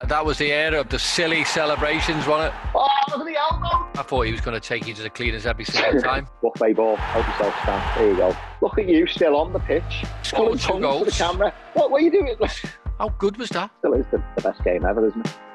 That was the era of the silly celebrations, wasn't it? Oh, look at the elbow! I thought he was going to take you to the cleaners every single time. Buffet ball, help yourself, Stan. There you go. Look at you, still on the pitch. Scored 2 goals. To the camera. What were you doing? How good was that? Still is the best game ever, isn't it?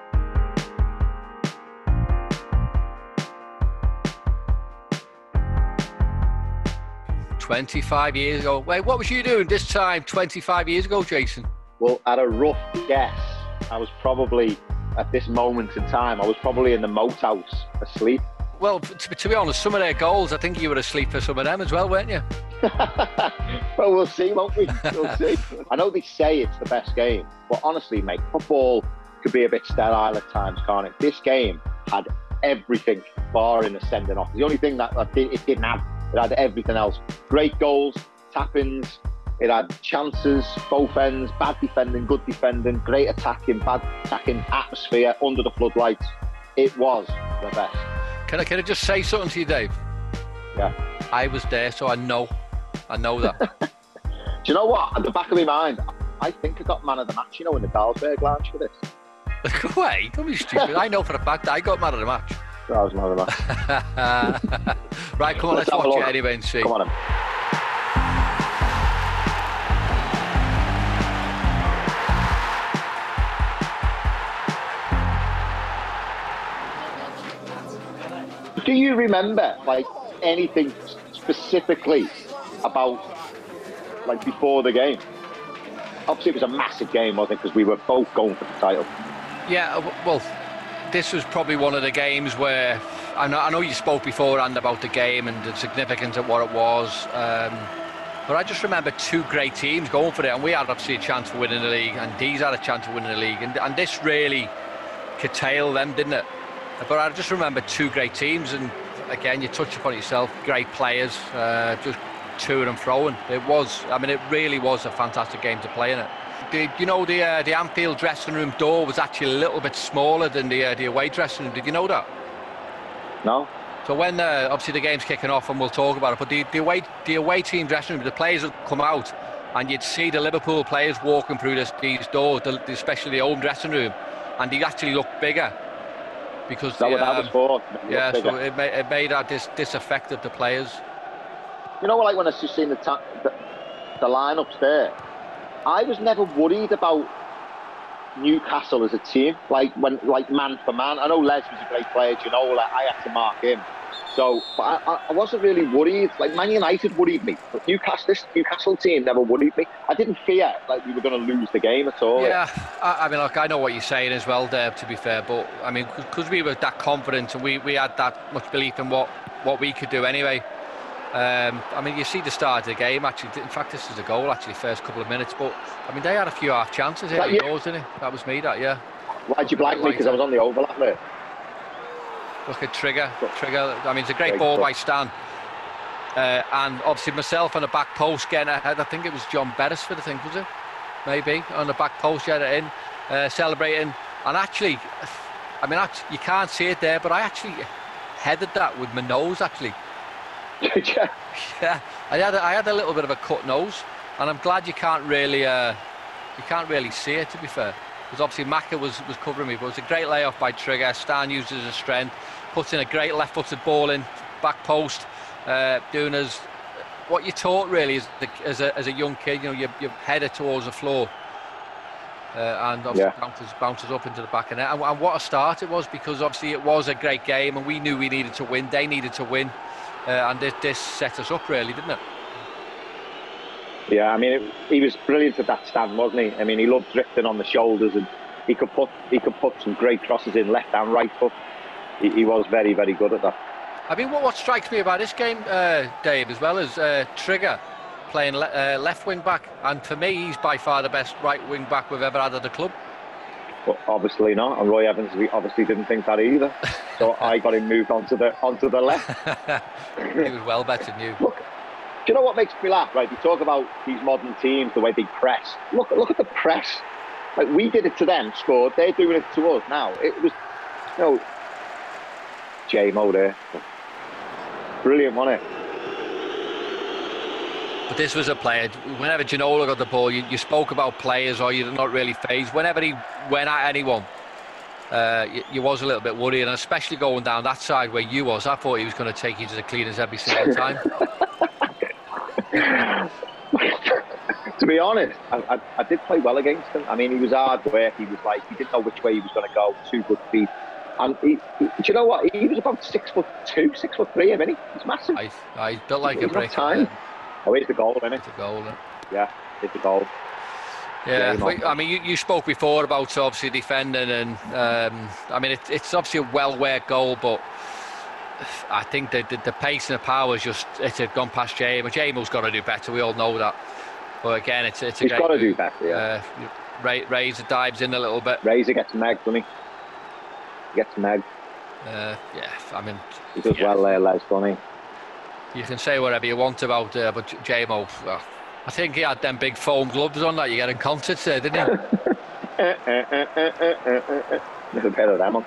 "25 years ago." Wait, what was you doing this time 25 years ago, Jason? Well, at a rough guess, I was probably, at this moment in time, I was probably in the moat house, asleep. Well, to be honest, some of their goals, I think you were asleep for some of them as well, weren't you? Well, we'll see, won't we? We'll see. I know they say it's the best game, but honestly, mate, football could be a bit sterile at times, can't it? This game had everything barring the sending off. The only thing that it didn't have, it had everything else. Great goals, tap-ins, it had chances, both ends, bad defending, good defending, great attacking, bad attacking, atmosphere, under the floodlights. It was the best. Can I just say something to you, Dave? Yeah. I was there, so I know that. Do you know what? At the back of my mind, I think I got man of the match, in the Carlsberg lounge for this. Go away, don't be stupid. I know for a fact I got man of the match. I was man of the match. Right, come on, let's watch it anyway and see. Come on then. Do you remember, anything specifically about, before the game? Obviously, it was a massive game, wasn't it? Because we were both going for the title. Yeah, well, this was probably one of the games where I know you spoke beforehand about the game and the significance of what it was, but I just remember 2 great teams going for it, and we had obviously a chance for winning the league, and these had a chance of winning the league, and this really curtailed them, didn't it? But I just remember 2 great teams, and again, you touched upon it yourself, great players, just to and fro. It really was a fantastic game to play in it. The Anfield dressing room door was actually a little bit smaller than the away dressing room. Did you know that? No. So when obviously the game's kicking off, and we'll talk about it, but the away team dressing room, the players would come out, and you'd see the Liverpool players walking through these doors, especially the home dressing room, and they actually looked bigger. Because that was for. Yeah, so it made that disaffect of the players. When I just seen the lineups there, I was never worried about Newcastle as a team, man for man. I know Les was a great player, I had to mark him. So, but I wasn't really worried. Man United worried me, but this Newcastle team never worried me. I didn't fear we were going to lose the game at all. Yeah, I know what you're saying as well, Dave, to be fair, but because we were that confident and we had that much belief in what we could do anyway. You see the start of the game, actually. In fact, this is a goal, actually, first couple of minutes, but they had a few half chances here. Didn't it? That was me, yeah. Why'd you blank me? Because I was on the overlap there. Look at Trigger. It's a great ball by Stan. And obviously myself on the back post getting ahead. I think it was John Beresford, was it? Maybe. On the back post, you had it in, celebrating. And actually, you can't see it there, but I actually headed that with my nose, actually. Yeah. I had a little bit of a cut nose, and I'm glad you can't really see it, to be fair. Because obviously Macca was covering me, but it was a great layoff by Trigger. Stan uses his strength, puts in a great left-footed ball in, back post, doing as what you're taught really as a young kid. You're headed towards the floor, and obviously bounces up into the back of net. And what a start it was, because obviously it was a great game, and we knew we needed to win. They needed to win, and this set us up really, didn't it? Yeah, he was brilliant at that stand, wasn't he? He loved drifting on the shoulders, and he could put some great crosses in left and right foot. He was very, very good at that. What strikes me about this game, Dave, as well, is Trigger playing left wing back, and for me, he's by far the best right wing back we've ever had at the club. Well, obviously not, and Roy Evans obviously didn't think that either. So I got him moved onto the left. He was well better than you. Look, do you know what makes me laugh? Right, we talk about these modern teams, the way they press. Look at the press. We did it to them, scored. They're doing it to us now. It was, J-Mo there. Brilliant, wasn't it? But this was a player. Whenever Ginola got the ball, you spoke about players, or you're not really phased. Whenever he went at anyone, you was a little bit worried, and especially going down that side where you was. I thought he was going to take you to the cleaners every single time. To be honest, I did play well against him. I mean, he was hard work. He was like, he didn't know which way he was going to go. 2 good feet. And do you know what? He was about 6'2", 6'3", isn't he? He's massive. I built like a brick. Oh, here's the goal, isn't it? It's the goal, isn't it? Yeah, it's the goal. Yeah, I mean, you spoke before about obviously defending, and I mean, it's obviously a well-worked goal, but I think the pace and the power is just, it had gone past Jamo. Jamo's got to do better. We all know that. But again, it's a he's got to do better. Yeah. Razor dives in a little bit. Razor gets megged, doesn't he? Gets megged. Yeah, I mean, he does well there, Les, doesn't he? You can say whatever you want about but Jamo. Well, I think he had them big foam gloves on that you get in concerts there, didn't he? There's a pair of them on.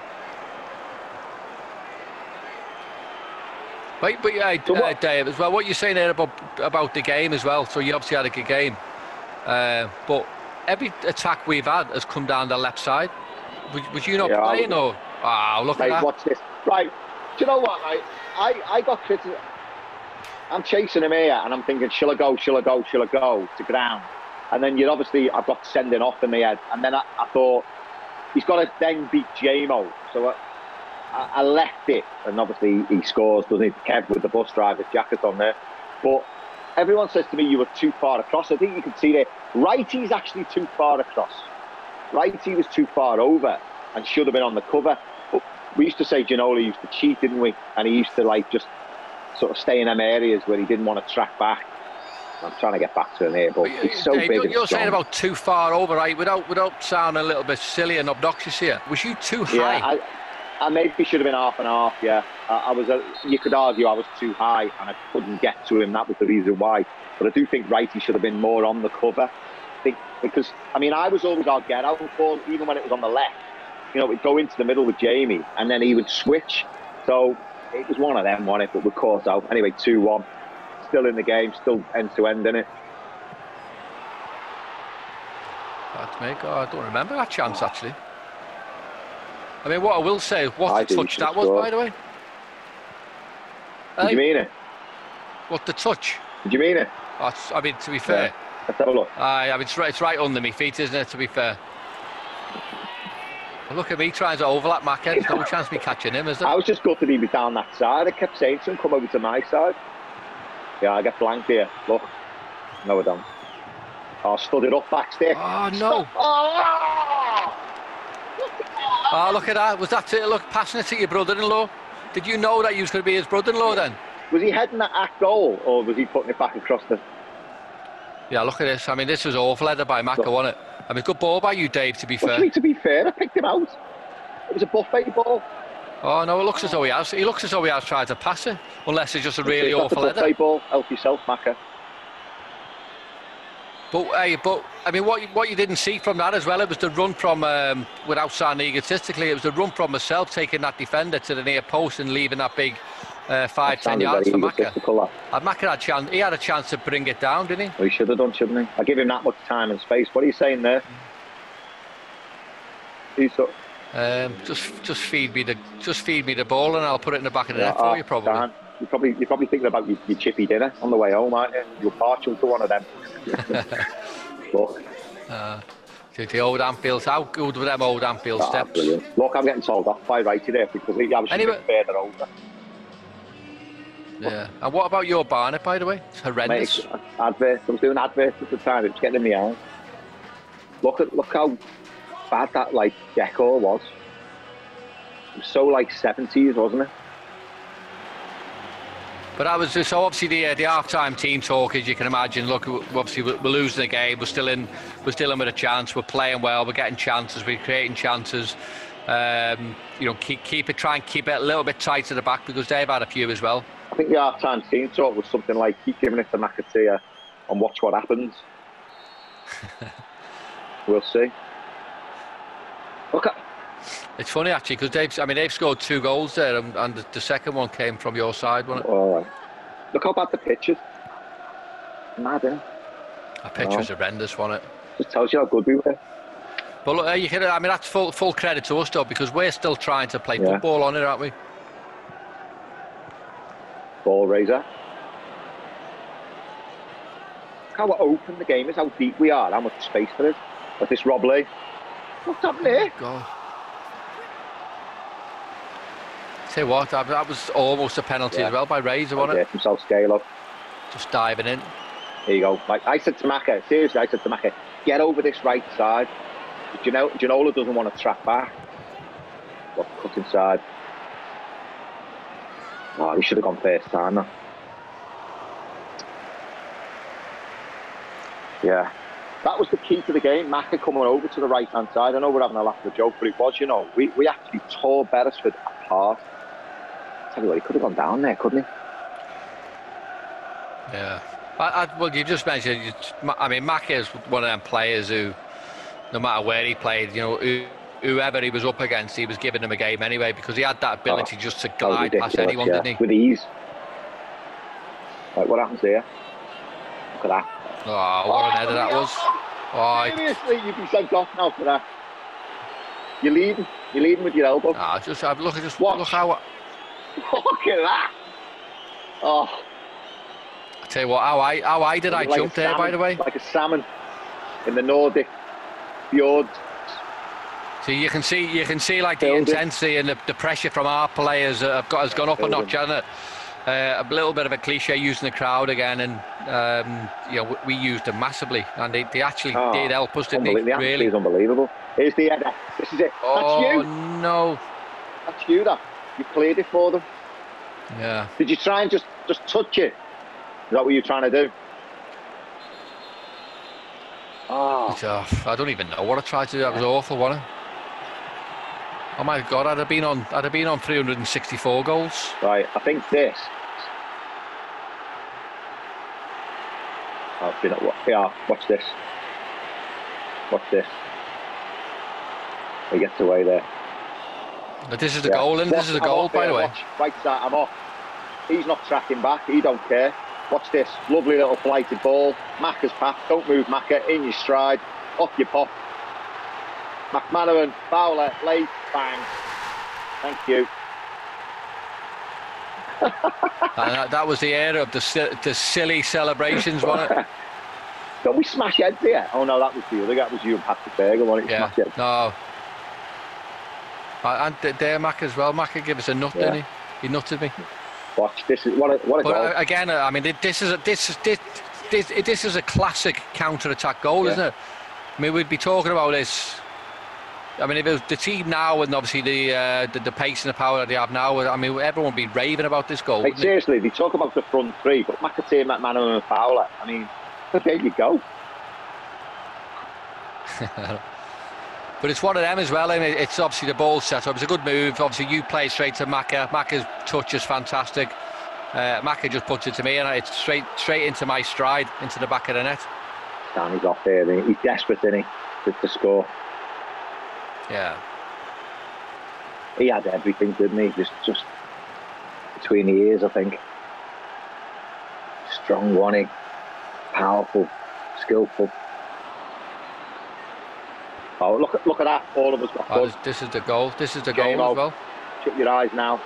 Right, but yeah, Dave, as well, what you're saying there about the game as well, so you obviously had a good game. But every attack we've had has come down the left side. Was you not playing, or? Oh, look at that. Watch this. Right, do you know what? I got criticised. I'm chasing him here, and I'm thinking, shall I go to ground? And then I've got sending off in my head. And then I thought, he's got to then beat Jamo. So I left it, and obviously he scores, doesn't he? Kev with the bus driver's jacket on there. But everyone says to me, you were too far across. I think you can see there, Righty's actually too far across. Righty was too far over and should have been on the cover. But we used to say Ginola used to cheat, didn't we? And he used to just sort of stay in them areas where he didn't want to track back. I'm trying to get back to him here, but it's so big. You're saying about too far over, right? Without sounding a little bit silly and obnoxious here. Was you too high? Yeah, I maybe should have been half and half. Yeah, you could argue I was too high and I couldn't get to him. That was the reason why. But I do think Righty should have been more on the cover. Because I was always our get-out ball, even when it was on the left. We'd go into the middle with Jamie, and then he would switch. So it was one of them, wasn't it? But we're caught out. Anyway, 2-1. Still in the game, still end-to-end, innit? That's me. God, I don't remember that chance, actually. I mean, what I will say is what the touch that was, by the way. Did you mean it? What the touch? Did you mean it? I mean, to be fair. Yeah. Let's have a look. I mean, it's right under my feet, isn't it, to be fair? Well, look at me trying to overlap Macca. There's no chance of me catching him, is there? I was just gutted he was down that side. I kept saying to him, come over to my side. Yeah, I get blanked here. Look. No, I don't. Oh, stood it up back stick. Oh, no. Oh, look at that. Was that it? Look, passing it to your brother-in-law. Did you know that you was going to be his brother-in-law then? Was he heading that at goal, or was he putting it back across the... Yeah, look at this. I mean, this was awful header by Macca, wasn't it? I mean, good ball by you, Dave, to be fair. To be fair, I picked him out. It was a buffet ball. Oh, no, it looks as though he has. He looks as though he has tried to pass it. Unless it's just a really awful header. Buffet ball. Help yourself, Macca. But I mean, what you didn't see from that as well, it was the run from, without sounding egotistically, it was the run from myself taking that defender to the near post and leaving that big 5-10 yards for Macca. And Macca had a chance to bring it down, didn't he? Well, he should have done, shouldn't he? I give him that much time and space. What are you saying there? Just feed me the ball and I'll put it in the back of the net for you, probably. Dan, you're probably thinking about your chippy dinner on the way home, aren't you? You're partial to one of them. Look. The old Anfield, how good were them old Anfield steps? Brilliant. Look, I'm getting told off by Righty there because I was further over. Yeah. And what about your Barnet, by the way? It's horrendous. Mate, adverts. I was doing adverts at the time. It was getting in my eye. Look how bad that decor was. It was so 70s, wasn't it? But that was so obviously the half-time team talk, as you can imagine. Look, obviously we're losing the game. We're still in with a chance. We're playing well. We're getting chances. We're creating chances. Try and keep it a little bit tight to the back because they've had a few as well. I think the half-time team talk was something like, keep giving it to McAteer's and watch what happens. We'll see. Okay. It's funny actually because they've scored 2 goals there, and the second one came from your side, wasn't it? All right. Look how bad the pitch is. Mad, isn't it? The pitch was horrendous, wasn't it? Just tells you how good we were. But look, you can, I mean, that's full credit to us, though, because we're still trying to play football on it, aren't we? Ball raiser. How open the game is, how deep we are, how much space there is. But this Robbie, what's happening here? God. Tell you what, that was almost a penalty as well by Razor, wasn't it? Himself scale up. Just diving in. Here you go. Like I said to Maka, seriously, I said to Maka, get over this right side. Ginola doesn't want to track back. Look, cut inside. Oh, he should have gone first time now. Yeah. That was the key to the game. Maka coming over to the right-hand side. I know we're having a laugh at the joke, but it was, you know, we actually tore Beresford apart. Tell you what, he could have gone down there, couldn't he? Yeah. Well, you just mentioned, I mean, Maka is one of them players who, no matter where he played, you know, whoever he was up against, he was giving him a game anyway, because he had that ability just to glide past anyone, didn't he? With ease. Like, what happens here? Look at that. Oh, what an header that was. Oh, seriously, you'd be sent off now for that. You're leading with your elbow. Ah, just have look at Watch. Look how. Look at that. Oh. I tell you what, how high did I jump there, by the way? Like a salmon in the Nordic fjords. So you can see like the intensity and the pressure from our players has gone up a notch, hasn't it? A little bit of a cliche using the crowd again, and you know, we used them massively, and they actually did help us, didn't they? The really is unbelievable. Here's the header. This is it. Oh, that's you. No. That's you. That you cleared it for them. Yeah. Did you try and just touch it? Is that what you're trying to do? Oh. I don't even know what I tried to do. That was awful, wasn't it? Oh my God! I'd have been on 364 goals. Right, I think this. Yeah, watch this. Watch this. He gets away there. But this is the goal, and this is the goal, by the way. Watch, right side, I'm off. He's not tracking back. He don't care. Watch this. Lovely little flighted ball. Maka's path. Don't move, Maka. In your stride. Off your pop. McManaman, Fowler, late, bang. Thank you. That was the era of the silly celebrations, wasn't it? Don't we smash heads here? Oh no, that was the other guy. That was you and Patrick Berger, wasn't it? Yeah. Smash heads. No. And there, Maka as well. Maka gave us a nut, didn't he? He nutted me. Watch this. Is what a goal. Again, I mean, this is a classic counter-attack goal, isn't it? I mean, we'd be talking about this. I mean, if it was the team now, and obviously the pace and the power that they have now, I mean, everyone would be raving about this goal. Like, seriously, they talk about the front three, but McAteer's, McManaman and Fowler, I mean, there you go. But it's one of them as well. I mean, it's obviously the ball set up. It's a good move. Obviously, you play straight to Maka. Maka's touch is fantastic. Maka just puts it to me, and it's straight into my stride, into the back of the net. He's off there. He's desperate, isn't he, to score. Yeah. He had everything, didn't he? Just between the ears, I think. Strong one, powerful, skillful. Oh, look at that! All of us got good. This is the goal. This is the goal as well. Shut your eyes now.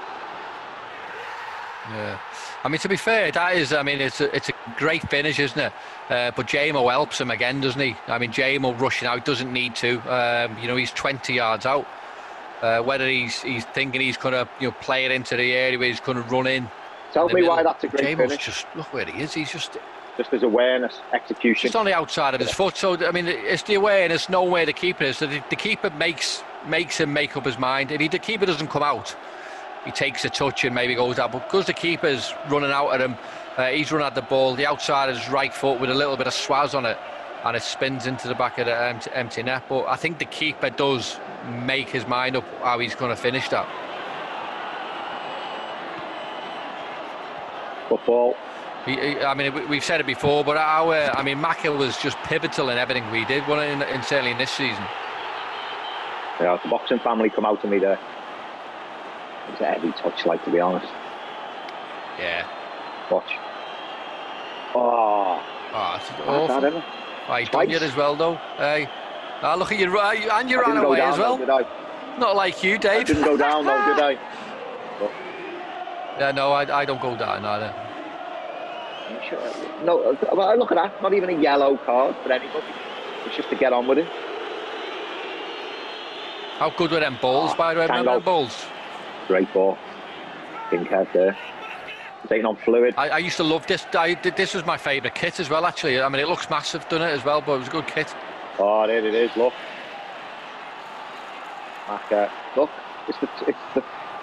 Yeah. I mean, to be fair, that is. I mean, it's a great finish, isn't it? But Jamo helps him again, doesn't he? I mean, Jamo rushing out doesn't need to. You know, he's 20 yards out. Whether he's thinking he's going to play it into the area where he's going to run in. Tell me why that's a great finish. Just look where he is. He's just his awareness, execution. Just on the outside of his foot. So I mean, it's the awareness, knowing where the keeper is. So the keeper makes him make up his mind. If the keeper doesn't come out, he takes a touch and maybe goes out. But because the keeper's running out at him, he's running at the ball. The outside of his right foot with a little bit of swaz on it, and it spins into the back of the empty net. But I think the keeper does make his mind up how he's going to finish that. Football. I mean, we've said it before, but Maka was just pivotal in everything we did, wasn't it, certainly in this season. Yeah, the boxing family come out to me there. It's a heavy touch, like, to be honest. Yeah. Watch. Oh, it's awful. He done it as well, though. Hey. Look at you, and you I ran didn't go away down, as well. though, did I? Not like you, I Dave. didn't go down though, did I? But, Yeah, no, I don't go down either. no, well, look at that. Not even a yellow card for anybody. It's just to get on with it. How good were them balls, by the way? Remember them balls? Great ball. Pink head there. Taking on fluid. I used to love this. This was my favourite kit as well, actually. I mean, it looks massive, doesn't it, as well, but it was a good kit. Oh, there it is, look. Look, it's the...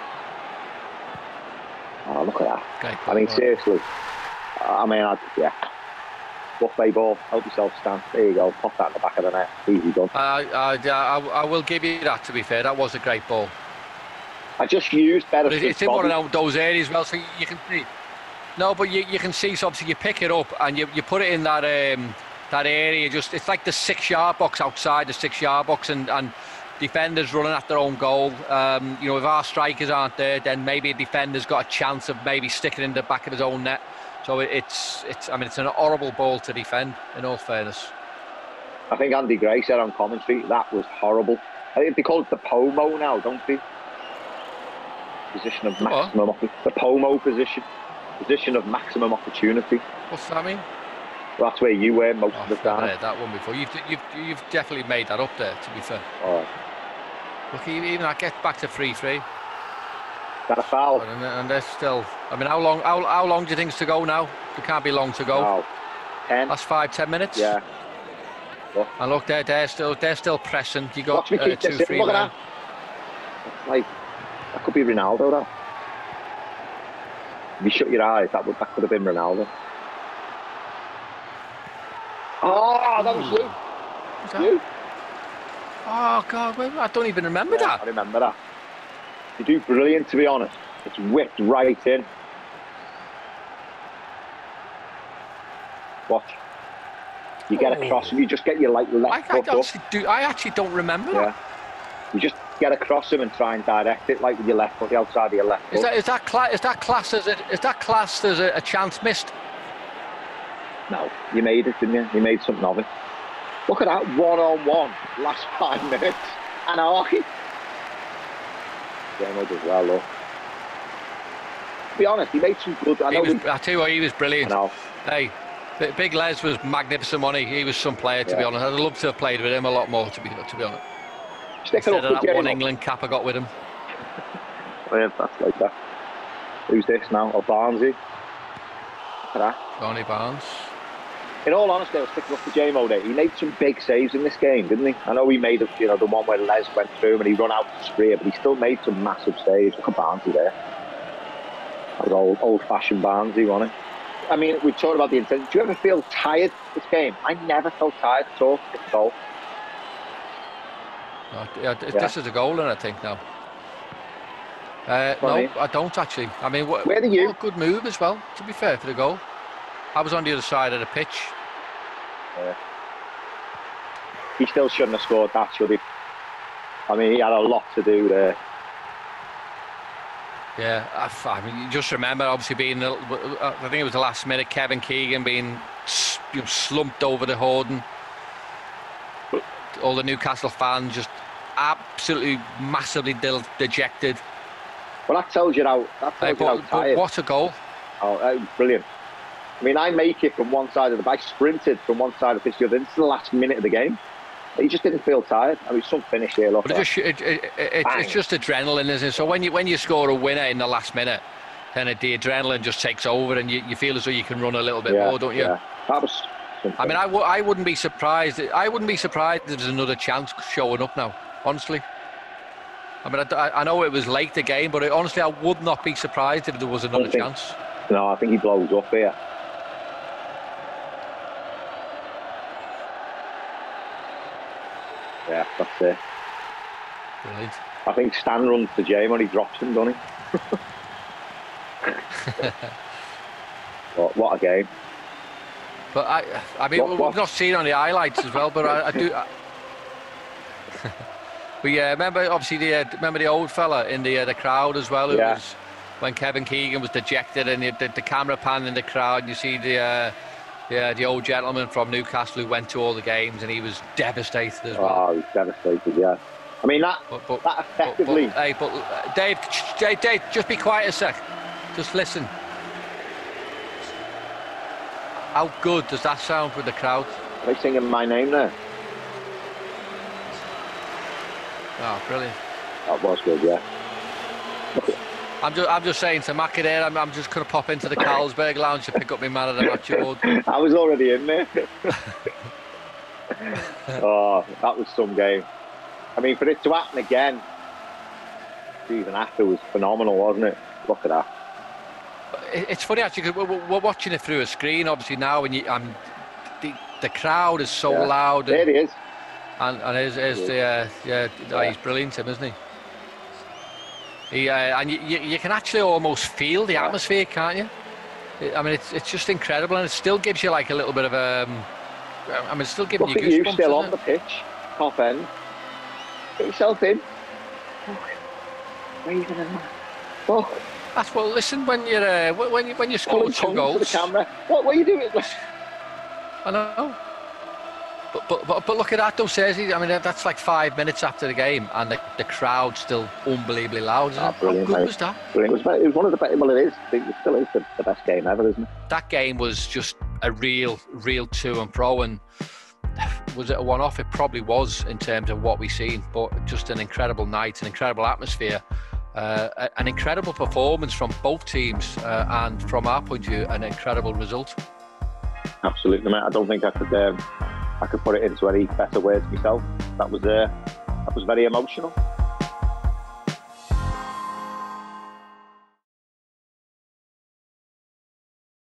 Oh, look at that. Great I mean, seriously. I mean, yeah. Buffet ball, help yourself, Stan. There you go, pop that in the back of the net. Easy done. I will give you that, to be fair. That was a great ball. I just used better. But it's in one of those areas, well, so you can see. No, but you can see, so obviously you pick it up and you put it in that that area. Just it's like the 6-yard box outside the 6-yard box, and defenders running at their own goal. You know, if our strikers aren't there, then maybe a defender's got a chance of maybe sticking in the back of his own net. So it's I mean, it's an horrible ball to defend, in all fairness. I think Andy Gray said on commentary that was horrible. I think they call it the POMO now, don't they? Position of maximum, the POMO position of maximum opportunity. What's that mean? Well, that's where you were most of the time. I've heard that one before. You've definitely made that up there, to be fair. Oh. Look, even I get back to 3-3. Is that a foul? And they're still. I mean, how long do you think it's to go now? It can't be long to go. No. 10. That's 5-10 minutes. Yeah. Look. And look, they're still pressing. You got 2-3. Look at that. Like, that could be Ronaldo, though. If you shut your eyes, that could have been Ronaldo. Oh, that was you. Was that? You. Oh God, I don't even remember that. I remember that. You do brilliant, to be honest. It's whipped right in. Watch. You get across and you just get your left foot up. I actually don't remember that. You just get across him and try and direct it like with your left foot, the outside of your left foot. Is that classed as a chance missed? No, you made it, didn't you? You made something of it. Look at that, 1-on-1, last 5 minutes. And Archie. Game as well, look. To be honest, he made some good... I tell you what, he was brilliant. I know. Hey, Big Les was magnificent, wasn't he? He was some player, to be honest. I'd love to have played with him a lot more, to be honest. Instead of that one England cap I got with him. Yeah, that's like that. Who's this now? Oh, Barnesy. Look at that. Johnny Barnes. In all honesty, I was picking up the J-Mo there. He made some big saves in this game, didn't he? I know he made the one where Les went through and he run out to spree, but he still made some massive saves. Look at Barnesy there. That was old-fashioned Barnesy, wasn't it? I mean, we talked about the intensity. Do you ever feel tired this game? I never felt tired at all. It's a goal. This is a goal, and I think now. No, I don't actually. I mean, what a good move as well, to be fair, for the goal. I was on the other side of the pitch. Yeah. He still shouldn't have scored that, should he? I mean, he had a lot to do there. Yeah, I mean, you just remember, obviously, being, I think it was the last minute, Kevin Keegan being slumped over the hoarding. All the Newcastle fans just absolutely massively dejected. Well, that tells you how tired. But what a goal. Oh, brilliant. I mean, I make it from one side of the bike, sprinted from one side of the pitch to the other. This is the last minute of the game. He just didn't feel tired. I mean, some finish here. Look, it's just adrenaline, isn't it? So when you score a winner in the last minute, then the adrenaline just takes over, and you feel as though you can run a little bit more, don't you? Yeah, that was something. I mean, I wouldn't be surprised. I wouldn't be surprised if there's another chance showing up now. Honestly. I mean, I know it was late the game, but honestly, I would not be surprised if there was another chance. No, I think he blows up here. Yeah, that's it. Brilliant. I think Stan runs to Jay when he drops him, doesn't he? What a game. But I mean, we've not seen on the highlights as well, but I do. We remember, obviously, remember the old fella in the crowd as well, who was when Kevin Keegan was dejected, and the camera pan in the crowd, and you see the Yeah, the old gentleman from Newcastle who went to all the games, and he was devastated as well. Oh, he was devastated, yeah. I mean, that effectively... Dave, just be quiet a sec. Just listen. How good does that sound with the crowd? Are they singing my name there? Oh, brilliant. That was good, yeah. I'm just saying to McAteer's, I'm just going to pop into the Carlsberg lounge to pick up my man of the match award. I was already in there. Oh, that was some game. I mean, for it to happen again, even after, was phenomenal, wasn't it? Look at that. It's funny actually, because we're watching it through a screen, obviously now, and the crowd is so loud. There he is. And he's brilliant, him, isn't he? And you can actually almost feel the atmosphere, can't you? I mean, it's just incredible, and it still gives you like a little bit of it's still giving you goosebumps. You still on the pitch, top end. Get yourself in. Waving and that. Oh. That's well. Listen, when you score 2 goals. To the camera. What are you doing? I know. But look at that though, Sergi. I mean, that's like 5 minutes after the game, and the crowd's still unbelievably loud. How good was that? Brilliant. It was one of the best. Well, it is. It still is the best game ever, isn't it? That game was just a real to and fro. And was it a one-off? It probably was in terms of what we've seen. But just an incredible night, an incredible atmosphere, an incredible performance from both teams, and from our point of view, an incredible result. Absolutely, mate. I don't think I could put it into any better words myself. That was very emotional.